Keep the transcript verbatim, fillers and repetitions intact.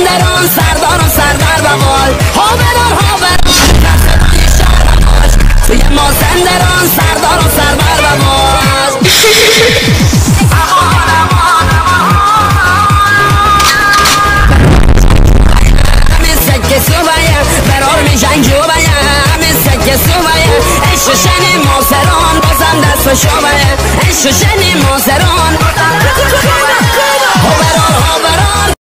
سندران سردار و سربر بوال هاوران هاوران کسانی شهر باش توی ما سندران سردار و سربر بوال همین سکه سوبایه برار میشن جوبایه همین سکه سوبایه عشق شنی ماسران بازم دست و شوبایه عشق شنی ماسران هاوران هاوران